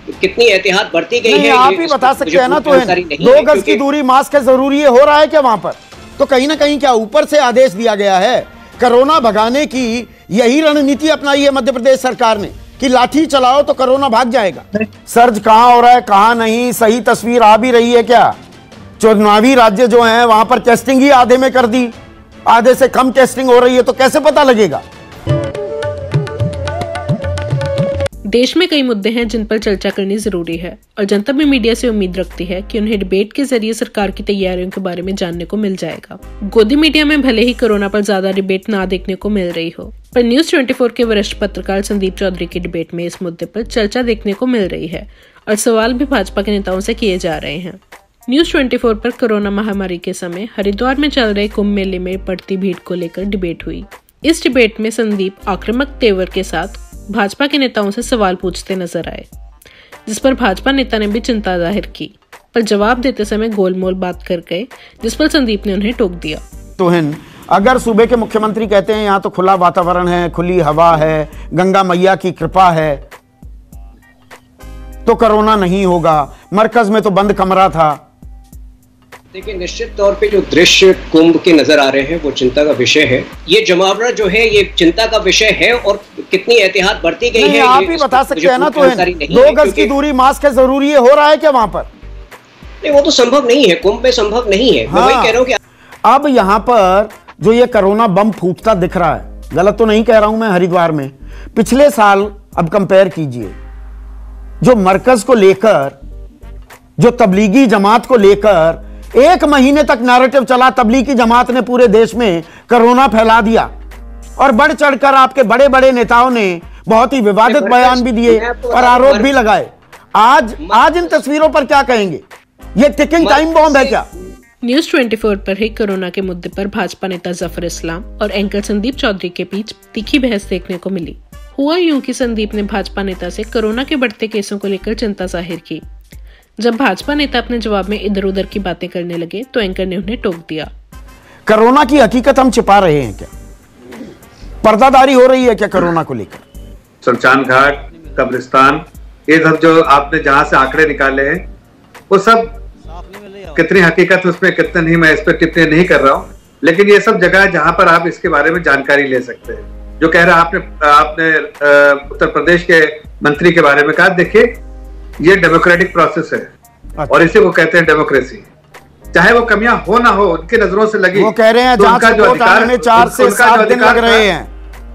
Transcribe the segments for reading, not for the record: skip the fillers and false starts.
कितनी एहतियात बरती गई है आप ही बता सकते हैं ना। तो 2 गज की दूरी, मास्क है, जरूरी है, हो रहा है क्या वहां पर? तो कहीं ना कहीं क्या ऊपर से आदेश दिया गया है? कोरोना भगाने की यही रणनीति अपनाई है मध्य प्रदेश सरकार ने कि लाठी चलाओ तो कोरोना भाग जाएगा। सर्ज कहां हो रहा है, कहां नहीं, सही तस्वीर आ भी रही है क्या? चुनावी राज्य जो हैं वहां पर टेस्टिंग ही आधे में कर दी, आधे से कम टेस्टिंग हो रही है, तो कैसे पता लगेगा? देश में कई मुद्दे हैं जिन पर चर्चा करनी जरूरी है और जनता भी मीडिया से उम्मीद रखती है कि उन्हें डिबेट के जरिए सरकार की तैयारियों के बारे में जानने को मिल जाएगा। गोदी मीडिया में भले ही कोरोना पर ज्यादा डिबेट ना देखने को मिल रही हो, पर न्यूज 24 के वरिष्ठ पत्रकार संदीप चौधरी की डिबेट में इस मुद्दे पर चर्चा देखने को मिल रही है और सवाल भी भाजपा के नेताओं से किए जा रहे हैं। न्यूज 24 पर कोरोना महामारी के समय हरिद्वार में चल रहे कुंभ मेले में बढ़ती भीड़ को लेकर डिबेट हुई। इस डिबेट में संदीप आक्रामक तेवर के साथ भाजपा के नेताओं से सवाल पूछते नजर आए, जिस पर भाजपा नेता ने भी चिंता जाहिर की, पर जवाब देते समय गोलमोल बात कर गए, जिस पर संदीप ने उन्हें टोक दिया। तो अगर सूबे के मुख्यमंत्री कहते हैं यहाँ तो खुला वातावरण है, खुली हवा है, गंगा मैया की कृपा है, तो कोरोना नहीं होगा, मरकज में तो बंद कमरा था। देखिए, निश्चित तौर पे जो दृश्य कुंभ के नजर आ रहे हैं वो चिंता का विषय है। ये जमावड़ा जो है ये चिंता का विषय है और कितनी एहतियात बरती गई है आप ही बता सकते हैं ना। तो 2 गज की दूरी, मास्क है, जरूरी है, हो रहा है क्या वहां पर? नहीं, वो तो संभव नहीं है, कुंभ में संभव नहीं है। मैं वही कह रहा हूँ कि अब यहाँ पर जो ये कोरोना बम फूटता दिख रहा है, गलत तो नहीं कह रहा हूं मैं, हरिद्वार में पिछले साल अब कंपेयर कीजिए, जो मरकज को लेकर, जो तबलीगी जमात को लेकर 1 महीने तक नैरेटिव चला, तबलीगी जमात ने पूरे देश में कोरोना फैला दिया और बढ़ चढ़कर आपके बड़े बड़े नेताओं ने बहुत ही विवादित बयान भी दिए और आरोप भी लगाए। आज इन तस्वीरों पर क्या कहेंगे? ये टिकिंग टाइम बॉम्ब है क्या? न्यूज 24 पर ही कोरोना के मुद्दे पर भाजपा नेता जफर इस्लाम और एंकर संदीप चौधरी के बीच तीखी बहस देखने को मिली। हुआ यूं कि संदीप ने भाजपा नेता से कोरोना के बढ़ते केसों को लेकर चिंता जाहिर की। जब भाजपा नेता अपने जवाब में इधर उधर की बातें करने लगे तो एंकर ने उन्हें टोक दिया। कोरोना की हकीकत हम छिपा रहे हैं क्या? पर्दादारी हो रही है क्या कोरोना को लेकर? शमशान घाट, कब्रिस्तान, ये सब जो आपने जहां से आंकड़े निकाले हैं वो सब कितनी हकीकत उसमें कितने नहीं, मैं इस पर टिप्पणी नहीं कर रहा हूँ, लेकिन ये सब जगह है जहां पर आप इसके बारे में जानकारी ले सकते हैं। जो कह रहा आपने उत्तर प्रदेश के मंत्री के बारे में कहा, देखिए ये डेमोक्रेटिक प्रोसेस है और इसे वो कहते हैं डेमोक्रेसी। चाहे वो कमियां हो ना हो, उनकी नजरों से लगी, वो कह रहे हैं उनका जो अधिकार में 4 से 7 दिन लग रहे हैं,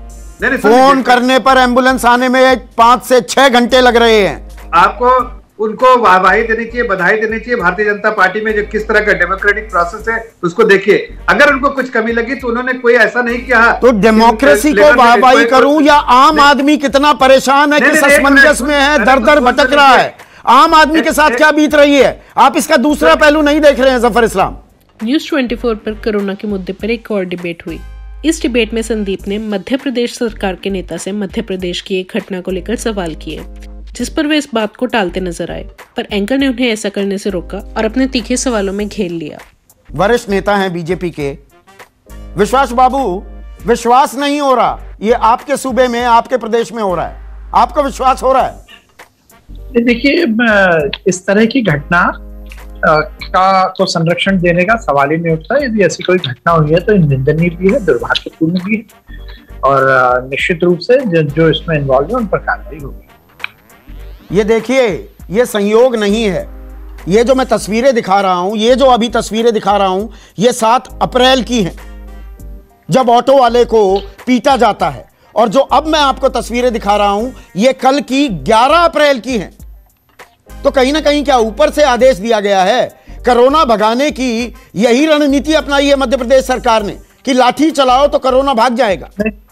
फोन करने पर एम्बुलेंस आने में 5 से 6 घंटे लग रहे हैं। आपको उनको वाहवाही देनी चाहिए, बधाई देनी चाहिए। भारतीय जनता पार्टी में जो किस तरह का डेमोक्रेटिक प्रोसेस है उसको देखिए। अगर उनको कुछ कमी लगी तो उन्होंने कोई ऐसा नहीं किया। तो डेमोक्रेसी को वाहवाही करूं या आम आदमी कितना परेशान है, किस असमंजस में है, दर दर भटक रहा है, आम आदमी के साथ क्या बीत रही है, आप इसका दूसरा पहलू नहीं देख रहे हैं जफर इस्लाम। न्यूज 24 पर कोरोना के मुद्दे पर एक और डिबेट हुई। इस डिबेट में संदीप ने मध्य प्रदेश सरकार के नेता से मध्य प्रदेश की एक घटना को लेकर सवाल किए, जिस पर वे इस बात को टालते नजर आए, पर एंकर ने उन्हें ऐसा करने से रोका और अपने तीखे सवालों में घेर लिया। वरिष्ठ नेता हैं बीजेपी के, विश्वास बाबू, विश्वास नहीं हो रहा, ये आपके सूबे में, आपके प्रदेश में हो रहा है, आपको विश्वास हो रहा है? देखिए, इस तरह की घटना को संरक्षण देने का सवाल ही नहीं उठता। यदि ऐसी कोई घटना हुई है तो निंदनीय भी है, दुर्भाग्यपूर्ण भी है और निश्चित रूप से जो इसमें इन्वॉल्व है उन पर कार्रवाई होगी। ये देखिए, ये संयोग नहीं है। ये जो मैं तस्वीरें दिखा रहा हूं, ये जो अभी तस्वीरें दिखा रहा हूं, ये 7 अप्रैल की हैं, जब ऑटो वाले को पीटा जाता है, और जो अब मैं आपको तस्वीरें दिखा रहा हूं ये कल की 11 अप्रैल की हैं। तो कहीं ना कहीं क्या ऊपर से आदेश दिया गया है? कोरोना भगाने की यही रणनीति अपनाई है मध्य प्रदेश सरकार ने कि लाठी चलाओ तो कोरोना भाग जाएगा।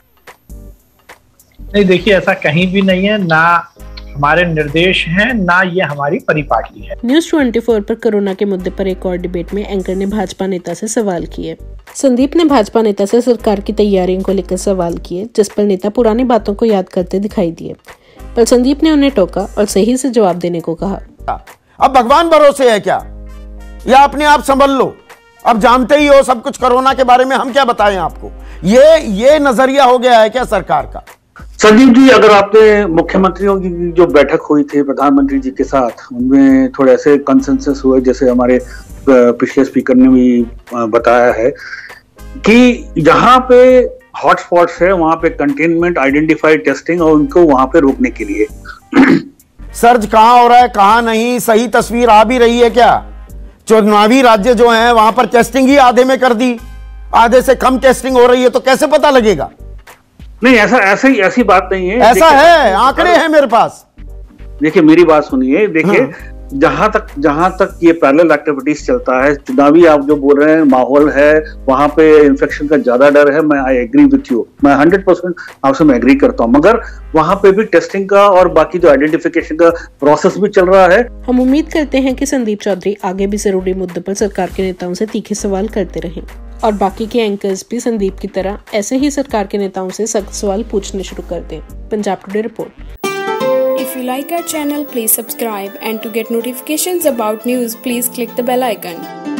नहीं, देखिए, ऐसा कहीं भी नहीं है, ना हमारे निर्देश हैं, ना ये हमारी परिपाटी है। न्यूज 24 पर कोरोना के मुद्दे पर एक और डिबेट में एंकर ने भाजपा नेता से सवाल किए। संदीप ने भाजपा नेता से सरकार की तैयारियों को लेकर सवाल किए, जिस पर नेता पुरानी बातों को याद करते दिखाई दिए, पर संदीप ने उन्हें टोका और सही से जवाब देने को कहा। अब भगवान भरोसे है क्या, या अपने आप संभल लो? अब जानते ही हो सब कुछ कोरोना के बारे में, हम क्या बताएं आपको? ये नजरिया हो गया है क्या सरकार का? संदीप जी, अगर आपने मुख्यमंत्रियों की जो बैठक हुई थी प्रधानमंत्री जी के साथ, उनमें थोड़े ऐसे कंसेंसस हुए, जैसे हमारे पिछले स्पीकर ने भी बताया है कि जहां पे हॉटस्पॉट्स है वहां पे कंटेनमेंट, आइडेंटिफाइड टेस्टिंग और उनको वहां पे रोकने के लिए। सर्च कहां हो रहा है कहां नहीं, सही तस्वीर आ भी रही है क्या? चुनावी राज्य जो है वहां पर टेस्टिंग ही आधे में कर दी, आधे से कम टेस्टिंग हो रही है, तो कैसे पता लगेगा? नहीं, ऐसी बात नहीं है। ऐसा है, आंकड़े हैं मेरे पास। देखिए मेरी बात सुनिए, देखिए जहां तक ये पैरेलल एक्टिविटीज चलता है, चुनावी आप जो बोल रहे हैं माहौल है, वहां पे इन्फेक्शन का ज्यादा डर है, मैं आई एग्री विथ यू, मैं 100% आपसे मैं एग्री करता हूं, मगर वहां पे भी टेस्टिंग का और बाकी जो आइडेंटिफिकेशन का प्रोसेस भी चल रहा है। हम उम्मीद करते हैं कि संदीप चौधरी आगे भी जरूरी मुद्दों पर सरकार के नेताओं से तीखे सवाल करते रहें और बाकी के एंकर्स भी संदीप की तरह ऐसे ही सरकार के नेताओं से सख्त सवाल पूछने शुरू कर दें। Punjab today report. If you like our channel, please subscribe, and to get notifications about news, please click the bell icon.